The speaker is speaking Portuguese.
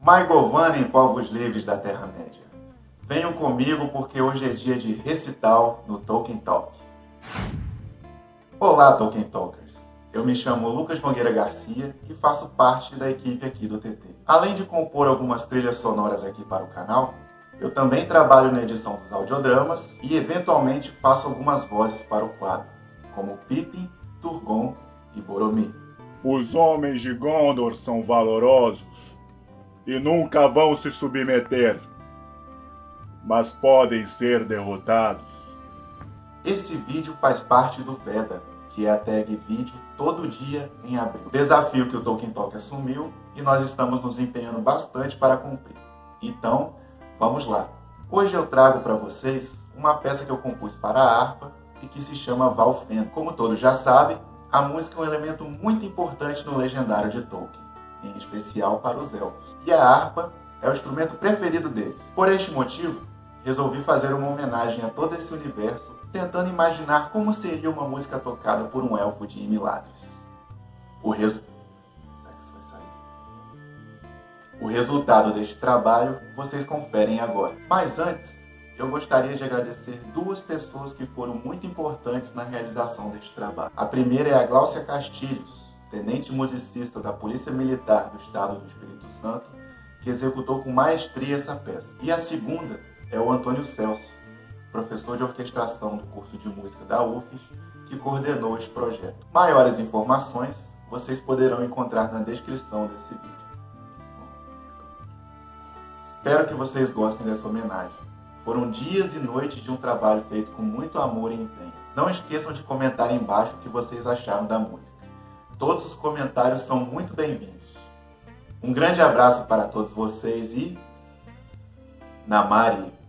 Maigovana em povos livres da Terra-média. Venham comigo porque hoje é dia de recital no Tolkien Talk. Olá, Tolkien Talkers! Eu me chamo Lucas Nogueira Garcia e faço parte da equipe aqui do TT. Além de compor algumas trilhas sonoras aqui para o canal, eu também trabalho na edição dos audiodramas e eventualmente faço algumas vozes para o quadro, como Pippin, Turgon e Boromir. Os homens de Gondor são valorosos e nunca vão se submeter, mas podem ser derrotados. Esse vídeo faz parte do VEDA, que é a tag vídeo todo dia em abril. Desafio que o Tolkien Talk assumiu e nós estamos nos empenhando bastante para cumprir. Então, vamos lá. Hoje eu trago para vocês uma peça que eu compus para a harpa e que se chama Valfenda. Como todos já sabem, a música é um elemento muito importante no legendário de Tolkien, em especial para os elfos. E a harpa é o instrumento preferido deles. Por este motivo, resolvi fazer uma homenagem a todo esse universo, tentando imaginar como seria uma música tocada por um elfo de Imladris. O resultado deste trabalho vocês conferem agora. Mas antes, eu gostaria de agradecer duas pessoas que foram muito importantes na realização deste trabalho. A primeira é a Gláucia Castilhos, tenente musicista da Polícia Militar do Estado do Espírito Santo, que executou com maestria essa peça. E a segunda é o Antônio Celso, professor de orquestração do curso de música da UFES, que coordenou este projeto. Maiores informações vocês poderão encontrar na descrição desse vídeo. Espero que vocês gostem dessa homenagem. Foram dias e noites de um trabalho feito com muito amor e empenho. Não esqueçam de comentar embaixo o que vocês acharam da música. Todos os comentários são muito bem-vindos. Um grande abraço para todos vocês e... Namari!